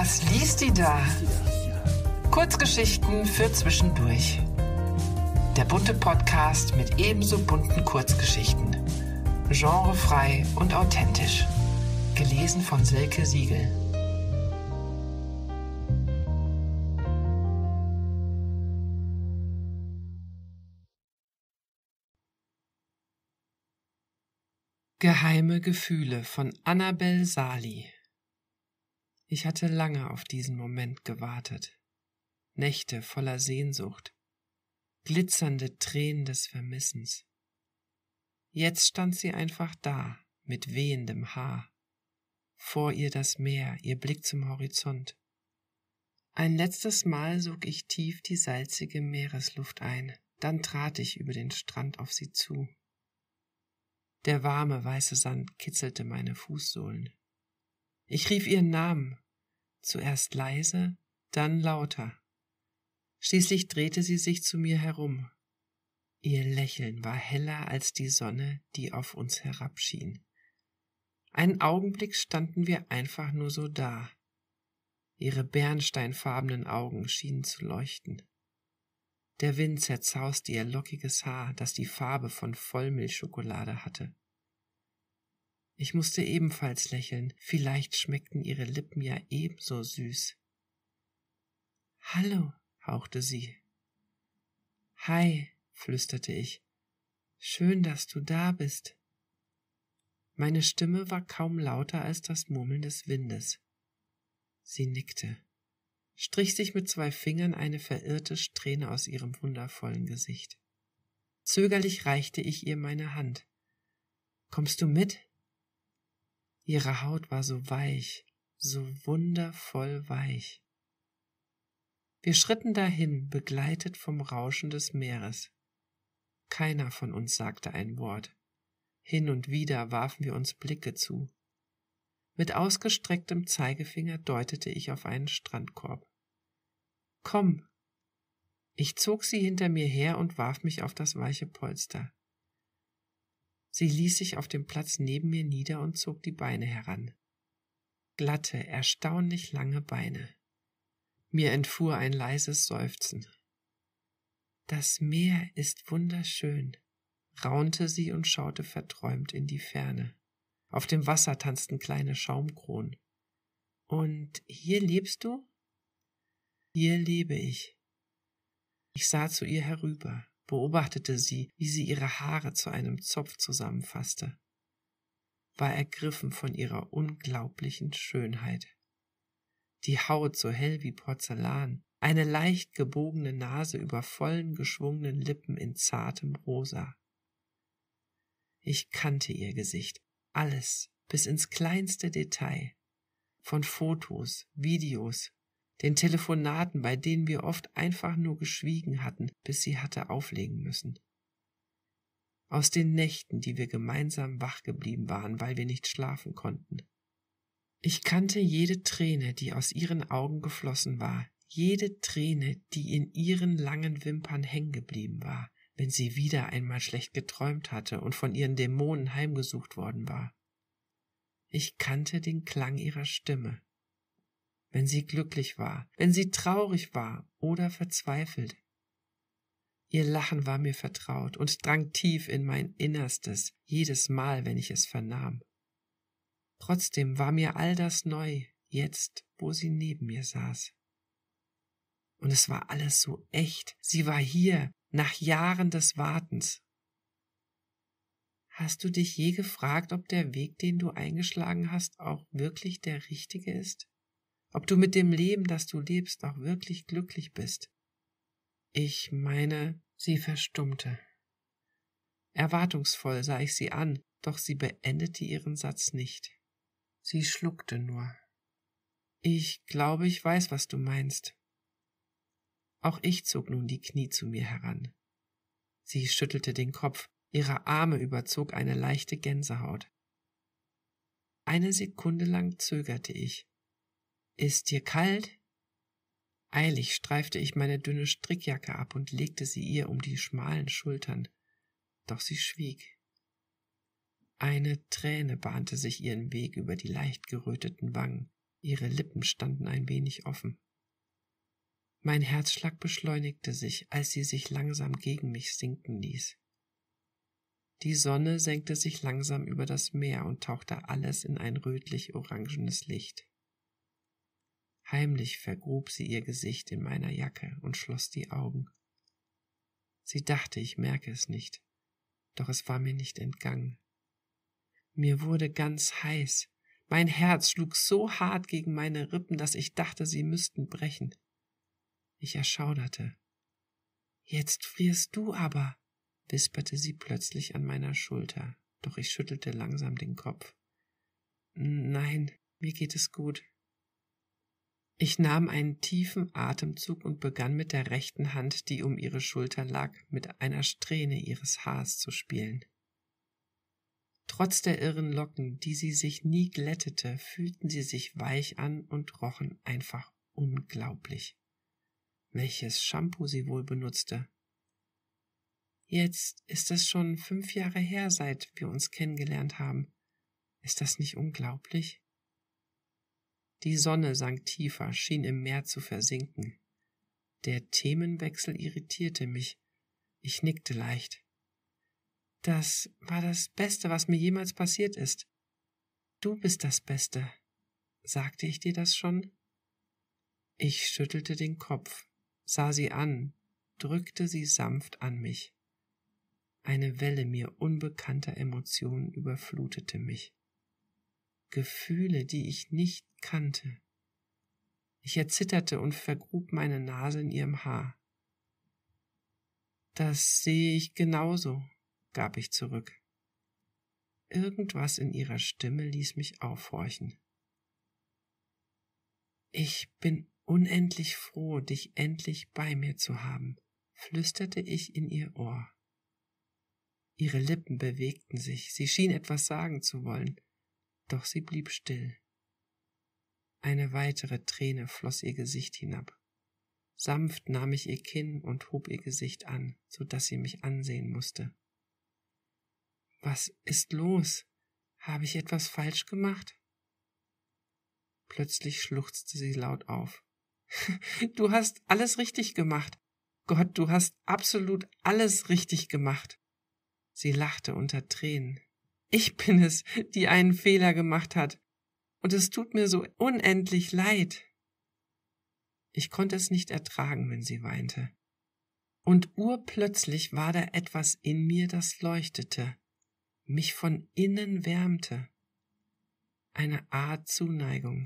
Was liest die da? Kurzgeschichten für zwischendurch. Der bunte Podcast mit ebenso bunten Kurzgeschichten. Genrefrei und authentisch. Gelesen von Silke Siegel. Geheime Gefühle von Annabel Sali. Ich hatte lange auf diesen Moment gewartet. Nächte voller Sehnsucht, glitzernde Tränen des Vermissens. Jetzt stand sie einfach da, mit wehendem Haar. Vor ihr das Meer, ihr Blick zum Horizont. Ein letztes Mal sog ich tief die salzige Meeresluft ein, dann trat ich über den Strand auf sie zu. Der warme, weiße Sand kitzelte meine Fußsohlen. Ich rief ihren Namen, zuerst leise, dann lauter. Schließlich drehte sie sich zu mir herum. Ihr Lächeln war heller als die Sonne, die auf uns herabschien. Einen Augenblick standen wir einfach nur so da. Ihre bernsteinfarbenen Augen schienen zu leuchten. Der Wind zerzauste ihr lockiges Haar, das die Farbe von Vollmilchschokolade hatte. Ich musste ebenfalls lächeln, vielleicht schmeckten ihre Lippen ja ebenso süß. »Hallo«, hauchte sie. »Hi«, flüsterte ich. »Schön, dass du da bist.« Meine Stimme war kaum lauter als das Murmeln des Windes. Sie nickte, strich sich mit 2 Fingern eine verirrte Strähne aus ihrem wundervollen Gesicht. Zögerlich reichte ich ihr meine Hand. »Kommst du mit?« Ihre Haut war so weich, so wundervoll weich. Wir schritten dahin, begleitet vom Rauschen des Meeres. Keiner von uns sagte ein Wort. Hin und wieder warfen wir uns Blicke zu. Mit ausgestrecktem Zeigefinger deutete ich auf einen Strandkorb. »Komm!« Ich zog sie hinter mir her und warf mich auf das weiche Polster. Sie ließ sich auf dem Platz neben mir nieder und zog die Beine heran. Glatte, erstaunlich lange Beine. Mir entfuhr ein leises Seufzen. »Das Meer ist wunderschön«, raunte sie und schaute verträumt in die Ferne. Auf dem Wasser tanzten kleine Schaumkronen. »Und hier lebst du?« »Hier lebe ich.« Ich sah zu ihr herüber, beobachtete sie, wie sie ihre Haare zu einem Zopf zusammenfasste. War ergriffen von ihrer unglaublichen Schönheit. Die Haut so hell wie Porzellan, eine leicht gebogene Nase über vollen, geschwungenen Lippen in zartem Rosa. Ich kannte ihr Gesicht, alles, bis ins kleinste Detail. Von Fotos, Videos, den Telefonaten, bei denen wir oft einfach nur geschwiegen hatten, bis sie hatte auflegen müssen. Aus den Nächten, die wir gemeinsam wach geblieben waren, weil wir nicht schlafen konnten. Ich kannte jede Träne, die aus ihren Augen geflossen war, jede Träne, die in ihren langen Wimpern hängen geblieben war, wenn sie wieder einmal schlecht geträumt hatte und von ihren Dämonen heimgesucht worden war. Ich kannte den Klang ihrer Stimme. Wenn sie glücklich war, wenn sie traurig war oder verzweifelt. Ihr Lachen war mir vertraut und drang tief in mein Innerstes, jedes Mal, wenn ich es vernahm. Trotzdem war mir all das neu, jetzt, wo sie neben mir saß. Und es war alles so echt, sie war hier, nach Jahren des Wartens. Hast du dich je gefragt, ob der Weg, den du eingeschlagen hast, auch wirklich der richtige ist? Ob du mit dem Leben, das du lebst, auch wirklich glücklich bist? Ich meine, sie verstummte. Erwartungsvoll sah ich sie an, doch sie beendete ihren Satz nicht. Sie schluckte nur. Ich glaube, ich weiß, was du meinst. Auch ich zog nun die Knie zu mir heran. Sie schüttelte den Kopf, ihre Arme überzog eine leichte Gänsehaut. Eine Sekunde lang zögerte ich. »Ist dir kalt?« Eilig streifte ich meine dünne Strickjacke ab und legte sie ihr um die schmalen Schultern. Doch sie schwieg. Eine Träne bahnte sich ihren Weg über die leicht geröteten Wangen. Ihre Lippen standen ein wenig offen. Mein Herzschlag beschleunigte sich, als sie sich langsam gegen mich sinken ließ. Die Sonne senkte sich langsam über das Meer und tauchte alles in ein rötlich-orangenes Licht. Heimlich vergrub sie ihr Gesicht in meiner Jacke und schloss die Augen. Sie dachte, ich merke es nicht, doch es war mir nicht entgangen. Mir wurde ganz heiß. Mein Herz schlug so hart gegen meine Rippen, dass ich dachte, sie müssten brechen. Ich erschauderte. »Jetzt frierst du aber«, wisperte sie plötzlich an meiner Schulter, doch ich schüttelte langsam den Kopf. »Nein, mir geht es gut.« Ich nahm einen tiefen Atemzug und begann mit der rechten Hand, die um ihre Schulter lag, mit einer Strähne ihres Haars zu spielen. Trotz der irren Locken, die sie sich nie glättete, fühlten sie sich weich an und rochen einfach unglaublich. Welches Shampoo sie wohl benutzte. Jetzt ist es schon 5 Jahre her, seit wir uns kennengelernt haben. Ist das nicht unglaublich? Die Sonne sank tiefer, schien im Meer zu versinken. Der Themenwechsel irritierte mich. Ich nickte leicht. Das war das Beste, was mir jemals passiert ist. Du bist das Beste. Sagte ich dir das schon? Ich schüttelte den Kopf, sah sie an, drückte sie sanft an mich. Eine Welle mir unbekannter Emotionen überflutete mich. Gefühle, die ich nicht kannte. Ich erzitterte und vergrub meine Nase in ihrem Haar. Das sehe ich genauso, gab ich zurück. Irgendwas in ihrer Stimme ließ mich aufhorchen. Ich bin unendlich froh, dich endlich bei mir zu haben, flüsterte ich in ihr Ohr. Ihre Lippen bewegten sich, sie schien etwas sagen zu wollen, doch sie blieb still. Eine weitere Träne floss ihr Gesicht hinab. Sanft nahm ich ihr Kinn und hob ihr Gesicht an, so dass sie mich ansehen musste. Was ist los? Habe ich etwas falsch gemacht? Plötzlich schluchzte sie laut auf. Du hast alles richtig gemacht. Gott, du hast absolut alles richtig gemacht. Sie lachte unter Tränen. Ich bin es, die einen Fehler gemacht hat. Und es tut mir so unendlich leid. Ich konnte es nicht ertragen, wenn sie weinte. Und urplötzlich war da etwas in mir, das leuchtete, mich von innen wärmte. Eine Art Zuneigung.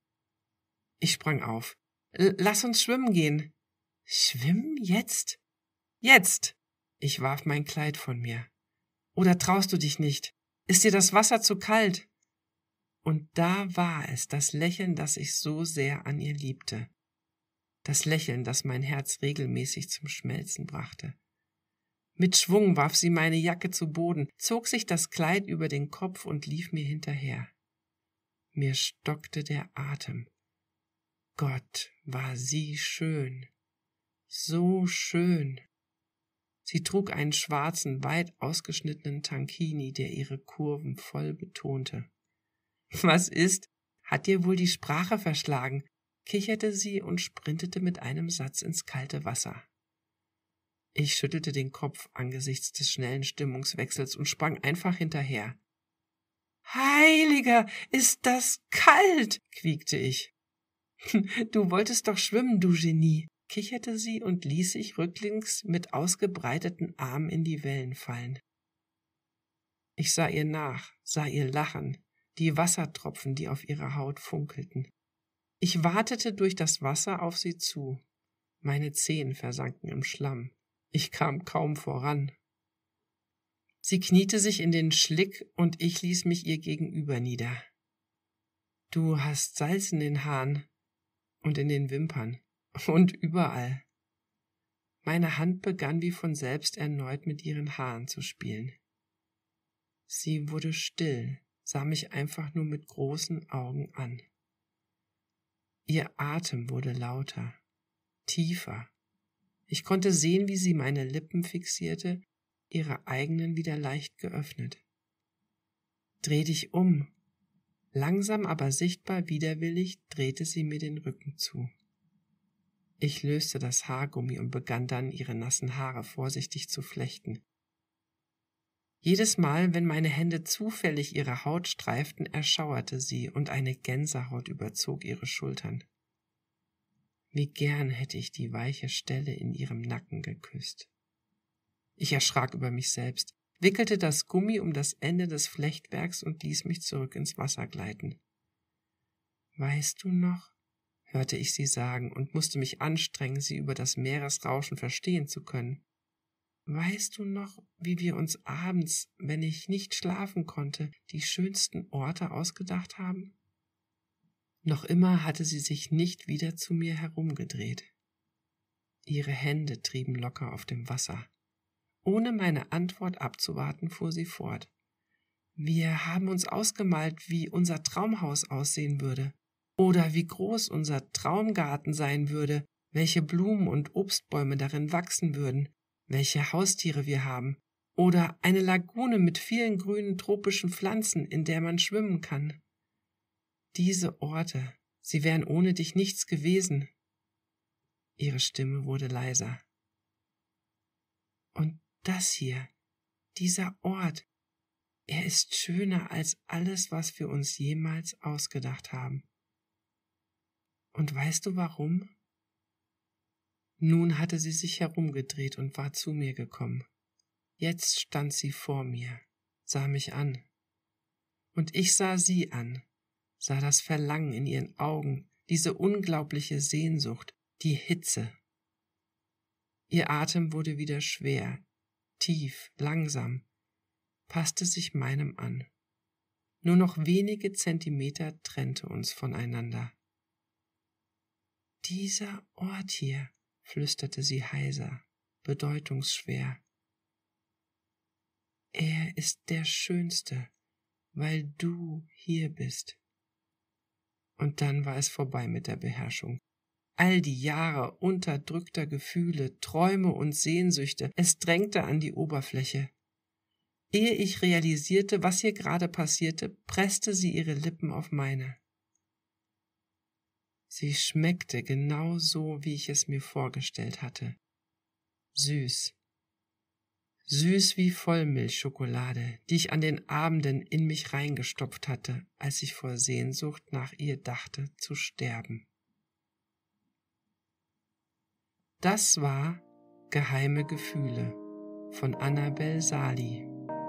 Ich sprang auf. Lass uns schwimmen gehen. Schwimmen jetzt? Jetzt! Ich warf mein Kleid von mir. Oder traust du dich nicht? Ist dir das Wasser zu kalt? Und da war es, das Lächeln, das ich so sehr an ihr liebte. Das Lächeln, das mein Herz regelmäßig zum Schmelzen brachte. Mit Schwung warf sie meine Jacke zu Boden, zog sich das Kleid über den Kopf und lief mir hinterher. Mir stockte der Atem. Gott, war sie schön. So schön. Sie trug einen schwarzen, weit ausgeschnittenen Tankini, der ihre Kurven voll betonte. Was ist? Hat dir wohl die Sprache verschlagen? Kicherte sie und sprintete mit einem Satz ins kalte Wasser. Ich schüttelte den Kopf angesichts des schnellen Stimmungswechsels und sprang einfach hinterher. Heiliger, ist das kalt, quiekte ich. Du wolltest doch schwimmen, du Genie, kicherte sie und ließ sich rücklings mit ausgebreiteten Armen in die Wellen fallen. Ich sah ihr nach, sah ihr lachen, die Wassertropfen, die auf ihrer Haut funkelten. Ich watete durch das Wasser auf sie zu. Meine Zehen versanken im Schlamm. Ich kam kaum voran. Sie kniete sich in den Schlick und ich ließ mich ihr gegenüber nieder. Du hast Salz in den Haaren und in den Wimpern und überall. Meine Hand begann wie von selbst erneut mit ihren Haaren zu spielen. Sie wurde still, sah mich einfach nur mit großen Augen an. Ihr Atem wurde lauter, tiefer. Ich konnte sehen, wie sie meine Lippen fixierte, ihre eigenen wieder leicht geöffnet. Dreh dich um. Langsam aber sichtbar widerwillig drehte sie mir den Rücken zu. Ich löste das Haargummi und begann dann, ihre nassen Haare vorsichtig zu flechten. Jedes Mal, wenn meine Hände zufällig ihre Haut streiften, erschauerte sie und eine Gänsehaut überzog ihre Schultern. Wie gern hätte ich die weiche Stelle in ihrem Nacken geküsst. Ich erschrak über mich selbst, wickelte das Gummi um das Ende des Flechtwerks und ließ mich zurück ins Wasser gleiten. »Weißt du noch?« hörte ich sie sagen und musste mich anstrengen, sie über das Meeresrauschen verstehen zu können. »Weißt du noch, wie wir uns abends, wenn ich nicht schlafen konnte, die schönsten Orte ausgedacht haben?« Noch immer hatte sie sich nicht wieder zu mir herumgedreht. Ihre Hände trieben locker auf dem Wasser. Ohne meine Antwort abzuwarten, fuhr sie fort. »Wir haben uns ausgemalt, wie unser Traumhaus aussehen würde oder wie groß unser Traumgarten sein würde, welche Blumen und Obstbäume darin wachsen würden, welche Haustiere wir haben oder eine Lagune mit vielen grünen tropischen Pflanzen, in der man schwimmen kann. Diese Orte, sie wären ohne dich nichts gewesen.« Ihre Stimme wurde leiser. »Und das hier, dieser Ort, er ist schöner als alles, was wir uns jemals ausgedacht haben. Und weißt du warum?« Nun hatte sie sich herumgedreht und war zu mir gekommen. Jetzt stand sie vor mir, sah mich an. Und ich sah sie an, sah das Verlangen in ihren Augen, diese unglaubliche Sehnsucht, die Hitze. Ihr Atem wurde wieder schwer, tief, langsam, passte sich meinem an. Nur noch wenige Zentimeter trennte uns voneinander. »Dieser Ort hier«, flüsterte sie heiser, bedeutungsschwer. »Er ist der schönste, weil du hier bist.« Und dann war es vorbei mit der Beherrschung. All die Jahre unterdrückter Gefühle, Träume und Sehnsüchte, es drängte an die Oberfläche. Ehe ich realisierte, was hier gerade passierte, presste sie ihre Lippen auf meine. Sie schmeckte genau so, wie ich es mir vorgestellt hatte. Süß. Süß wie Vollmilchschokolade, die ich an den Abenden in mich reingestopft hatte, als ich vor Sehnsucht nach ihr dachte, zu sterben. Das war »Geheime Gefühle« von Annabel Sali.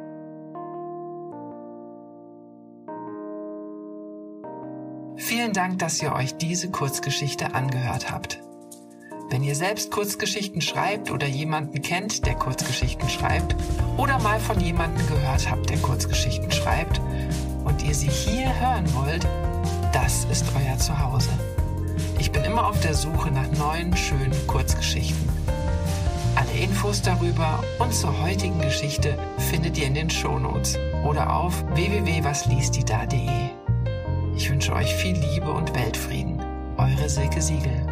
Vielen Dank, dass ihr euch diese Kurzgeschichte angehört habt. Wenn ihr selbst Kurzgeschichten schreibt oder jemanden kennt, der Kurzgeschichten schreibt, oder mal von jemandem gehört habt, der Kurzgeschichten schreibt, und ihr sie hier hören wollt, das ist euer Zuhause. Ich bin immer auf der Suche nach neuen, schönen Kurzgeschichten. Alle Infos darüber und zur heutigen Geschichte findet ihr in den Shownotes oder auf www.wasliestida.de. Ich wünsche euch viel Liebe und Weltfrieden. Eure Silke Siegel.